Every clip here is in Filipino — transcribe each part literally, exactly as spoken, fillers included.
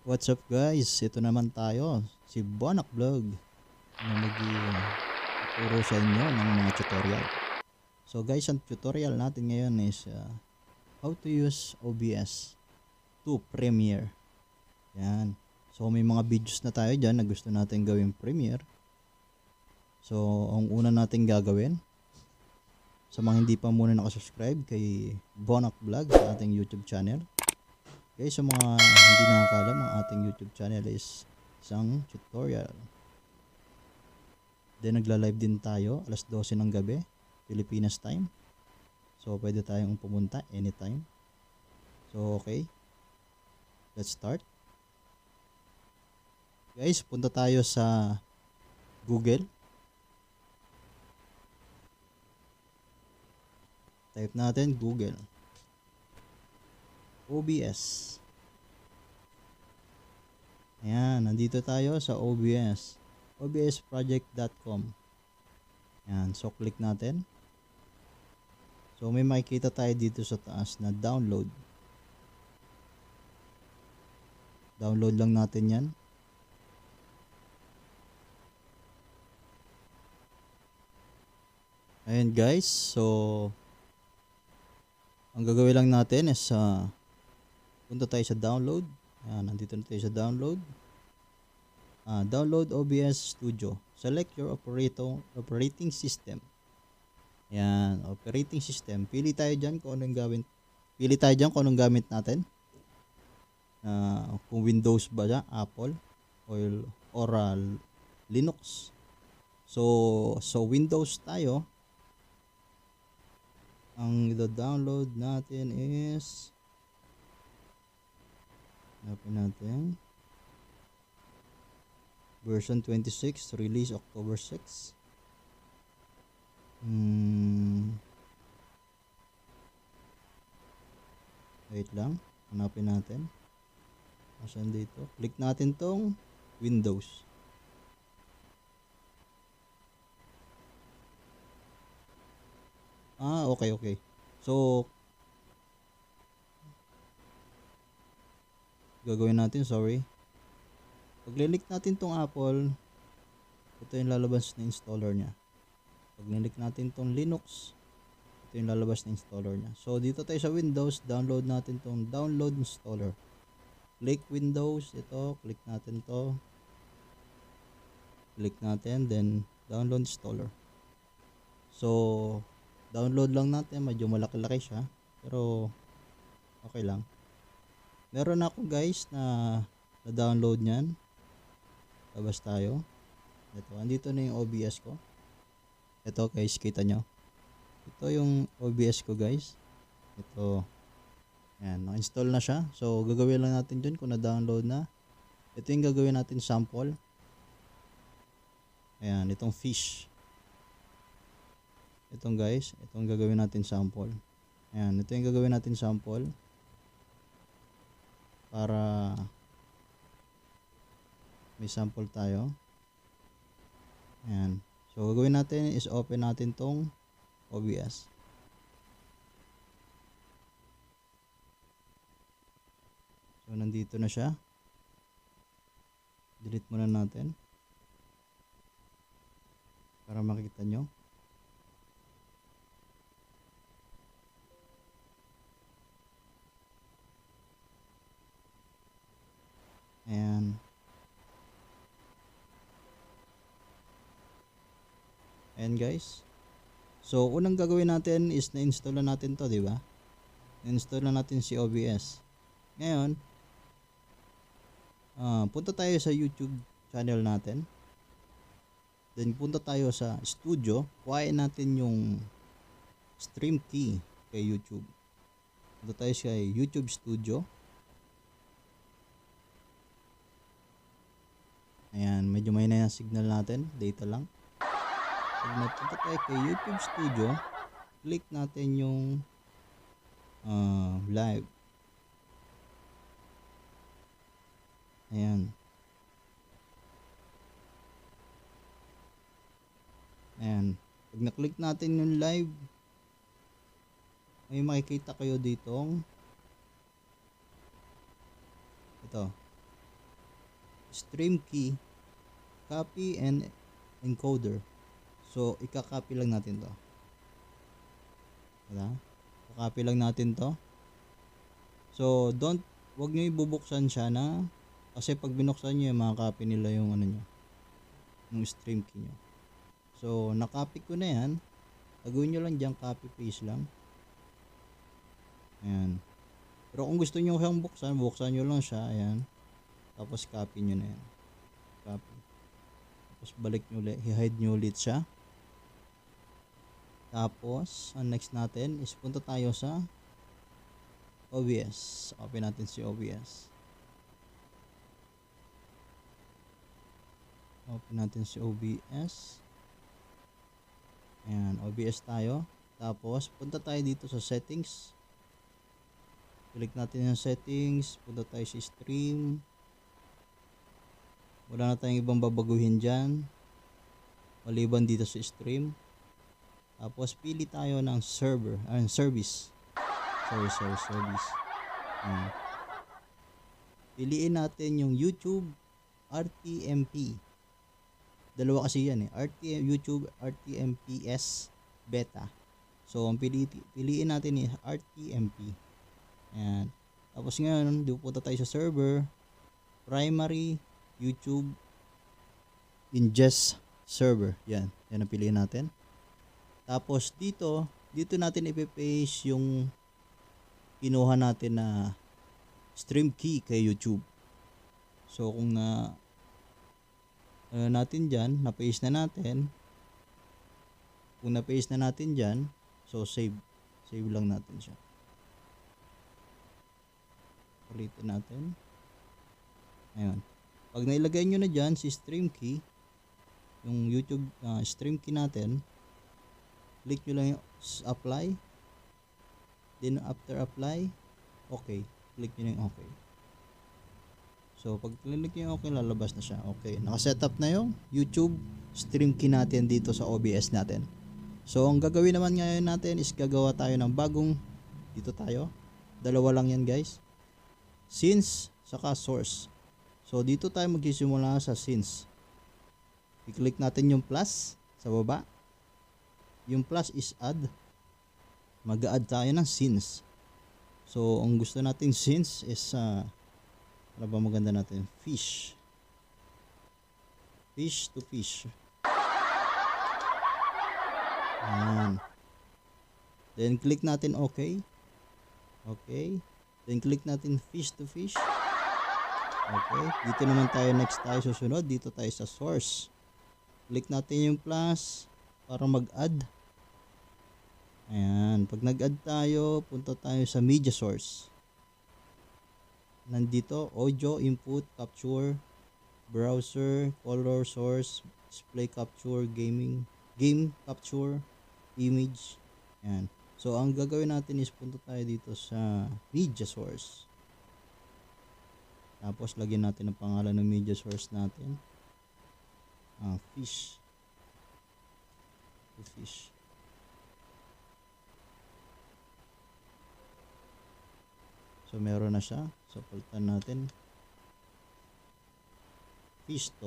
What's up guys? Ito naman tayo, si Bonak Vlog na mag-ituro sa inyo ng mga tutorial. So guys, ang tutorial natin ngayon is uh, how to use O B S to Premiere. Yan. So may mga videos na tayo dyan na gusto natin gawin Premiere. So ang una natin gagawin, sa mga hindi pa muna nakasubscribe kay Bonak Vlog sa ating YouTube channel. Guys, sa mga hindi nakakalam, ang ating YouTube channel is isang tutorial. Then nagla-live din tayo alas dose ng gabi, Pilipinas time. So pwede tayong pumunta anytime. So okay, let's start. Guys, punta tayo sa Google. Type natin Google O B S. Ayan, nandito tayo sa O B S. O B S project dot com. Ayan, so click natin. So may makikita tayo dito sa taas na download. Download lang natin yan. Ayan guys, so ang gagawin lang natin is uh, punta tayo sa download. Ayan, nandito na tayo sa download. Uh, download O B S Studio. Select your operator, operating system. Ayan, operating system. Pili tayo dyan kung anong gawin. Pili tayo dyan kung anong gamit natin. Uh, kung Windows ba dyan, Apple, or, or uh, Linux. So, so Windows tayo. Ang i-download natin is hanapin natin version twenty-six, release October sixth. hmm. Wait lang, hanapin natin. Asan dito? Click natin tong Windows. Ah, okay, okay. So, gagawin natin, sorry. Pag lilik natin tong Apple, ito yung lalabas na installer niya. Pag lilik natin tong Linux, ito yung lalabas na installer niya. So, dito tayo sa Windows, download natin tong download installer. Click Windows, ito, click natin to. Click natin, then download installer. So, download lang natin, medyo malaki-laki siya, pero okay lang. Meron ako guys na na-download niyan. Labas tayo. Ito, andito na yung O B S ko. Ito guys, kita nyo. Ito yung O B S ko guys. Ito. Ayan, na-install na siya. So, gagawin lang natin dun kung na-download na. Ito yung gagawin natin sample. Ayan, itong fish. Itong guys, itong gagawin natin sample. Ayan, ito yung gagawin natin sample. Para may sample tayo. Ayan. So, gagawin natin is open natin tong O B S. So, nandito na siya. Delete muna natin. Para makita nyo. Ayan. Ayan guys. So, unang gagawin natin is na-install na natin to, di ba? Na-install na natin si O B S. Ngayon, uh, punta tayo sa YouTube channel natin. Then, punta tayo sa studio. Kuhain natin yung stream key kay YouTube. Punta tayo sa YouTube Studio. Ayan, medyo may na yung signal natin. Data lang. Pag napunta tayo kay YouTube Studio, click natin yung uh, live. Ayan. Ayan. Pag na-click natin yung live, may makikita kayo ditong ito. stream key, copy and encoder. So, ika-copy lang natin to. Wala? Ika-copy lang natin to. So, don't, wag nyo ibubuksan siya na, kasi pag binuksan nyo, makaka-copy nila yung ano nyo, yung stream key nyo. So, na-copy ko na yan. Gagawin nyo lang dyan, copy paste lang. Ayan. Pero kung gusto nyo siyang buksan, buksan nyo lang siya. Ayan. Tapos copy nyo na yan. Copy. Tapos balik nyo ulit. I-hide nyo ulit siya. Tapos, ang next natin is punta tayo sa O B S. Open natin si O B S. Open natin si O B S. Ayan, O B S tayo. Tapos, punta tayo dito sa settings. Click natin yung settings. Punta tayo sa stream. Wala na tayong ibang babaguhin dyan. Maliban dito sa stream. Tapos, pili tayo ng server. Ayan, service. Sorry, sorry, service. Ayan. Piliin natin yung YouTube R T M P. Dalawa kasi yan eh. R T M, YouTube R T M P S Beta. So, ang pili, piliin natin is R T M P. Ayan. Tapos ngayon, punta tayo sa server. Primary YouTube ingest server. Yan. Yan ang piliin natin. Tapos dito, dito natin ipe-paste yung kinuha natin na stream key kay YouTube. So, kung na ano natin dyan, na-paste na natin. Kung na-paste na natin dyan, so save. Save lang natin siya. Ulitin natin. Ayan. Pag nailagay nyo na dyan si stream key, yung YouTube uh, stream key natin, click nyo lang yung apply. Then after apply, okay. Click nyo na yung okay. So, pag click nyo yung okay, lalabas na siya. Okay. Nakaset up na yung YouTube stream key natin dito sa O B S natin. So, ang gagawin naman ngayon natin is gagawa tayo ng bagong, dito tayo. Dalawa lang yan guys. Scenes, saka source. So, dito tayo magsisimula sa scenes. I-click natin yung plus sa baba. Yung plus is add. Mag-add tayo ng scenes. So, ang gusto nating scenes is uh, ano ba maganda natin? Fish. Fish to fish. Ayan. Then, click natin okay. Okay. Then, click natin fish to fish. Okay. Dito naman tayo next tayo susunod. Dito tayo sa source. Click natin yung plus para mag-add. Ayan. Pag nag-add tayo, punta tayo sa media source. Nandito, audio, input, capture, browser, color source, display capture, gaming, game capture, image. Ayan. So, ang gagawin natin is punta tayo dito sa media source. Tapos, lagyan natin ang pangalan ng media source natin. Ah, fish. Fish. So, meron na siya. So, palitan natin. Fish to.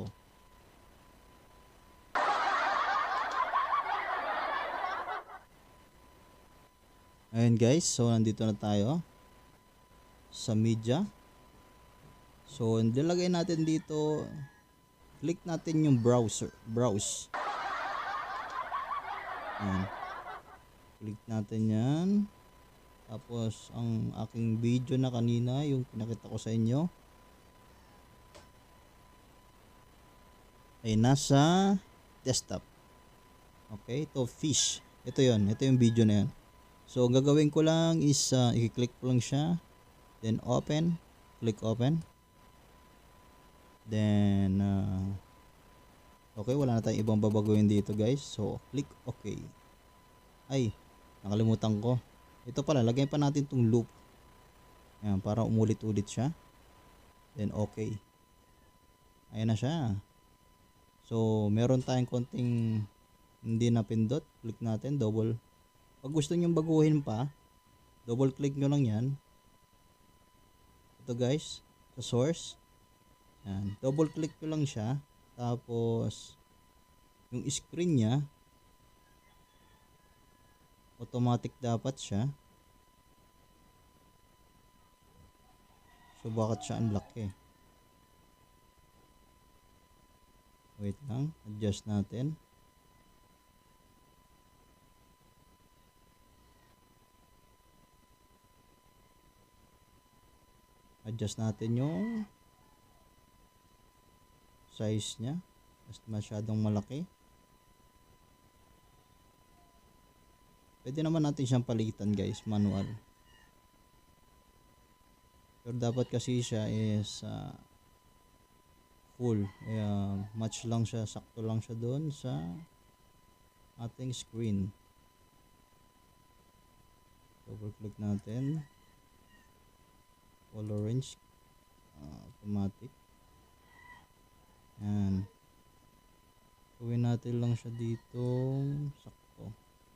Ayan guys. So, nandito na tayo sa media. So, nilagay natin dito. Click natin yung browser. Browse. Ayan. Click natin yan. Tapos, ang aking video na kanina, yung pinakita ko sa inyo, ay nasa desktop. Okay, ito fish. Ito yon, ito yung video na yan. So, ang gagawin ko lang is, uh, i-click ko lang siya. Then, open. Click open. Then, uh, okay, wala na tayong ibang babaguhin dito guys. So, click okay. Ay, nakalimutan ko. Ito pala, lagyan pa natin itong loop. Ayan, para umulit-ulit siya. Then, okay. Ayan na siya. So, meron tayong konting hindi na pindot. Click natin, double. Pag gusto nyo baguhin pa, double click nyo lang yan. Ito guys, sa source. Yan. Double click ko lang siya. Tapos, yung screen niya, automatic dapat siya. So, bakit siya unlock eh? Wait lang. Adjust natin. Adjust natin yung size niya. Mas masyadong malaki. Pwede naman natin siyang palitan guys, manual. Pero dapat kasi siya is uh, full. Kaya match lang siya, sakto lang siya doon sa ating screen. Double click natin. All orange. Uh, automatic. Yan. Gawin natin lang siya dito sakto.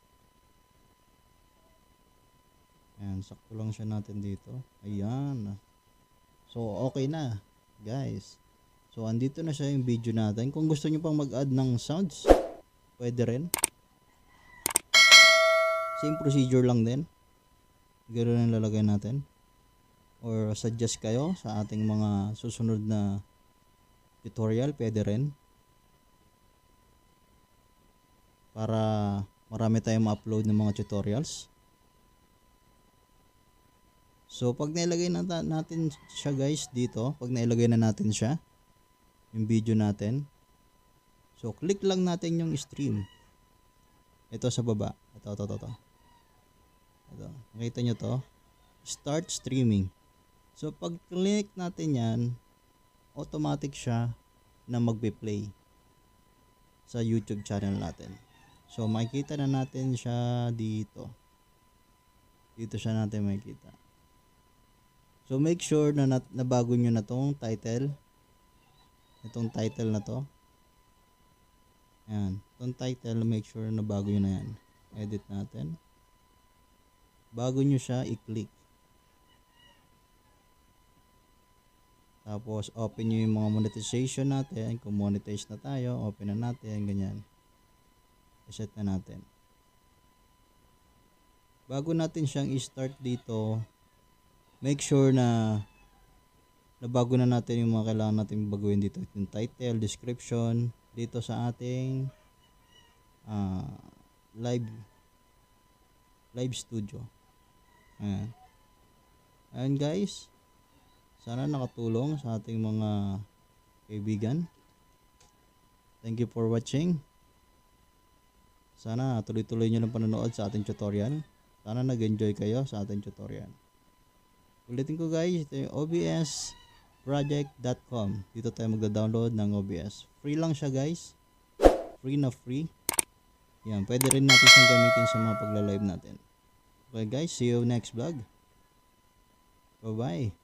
Ayan, sakto lang siya natin dito. Ayan. So, okay na, guys. So, andito na siya yung video natin. Kung gusto nyo pang mag-add ng sounds, pwede rin. Same procedure lang din. Ganoon ang lalagay natin. Or suggest kayo sa ating mga susunod na tutorial, pwede rin. Para marami tayong ma-upload ng mga tutorials. So, pag nailagay na natin siya guys dito, pag nailagay na natin siya, yung video natin, so, click lang natin yung stream. Ito sa baba. Ito, ito, ito, ito. Ito. Nakita nyo to? Start streaming. So, pag click natin yan, automatic siya na magbe-play sa YouTube channel natin. So, makikita na natin siya dito. Dito siya natin makikita. So, make sure na nat nabago nyo na tong title. Itong title na to. Ayan. Itong title, make sure na bago nyo na yan. Edit natin. Bago nyo siya, i-click. Tapos, open nyo yung mga monetization natin. Kung monetize na tayo, open na natin. Ganyan. I-set na natin. Bago natin siyang i-start dito, make sure na nabago na natin yung mga kailangan natin baguhin dito. Yung title, description, dito sa ating uh, live live studio. Ayan. Ayan guys. Sana nakatulong sa ating mga kaibigan. Thank you for watching. Sana tuloy-tuloy nyo lang panonood sa ating tutorial. Sana nag-enjoy kayo sa ating tutorial. Ulitin ko guys, ito yung O B S project dot com. Dito tayo magda-download ng O B S. Free lang siya guys. Free na free. Yan, pwede rin natin siyang gamitin sa mga pagla-live natin. Okay guys, see you next vlog. Bye bye.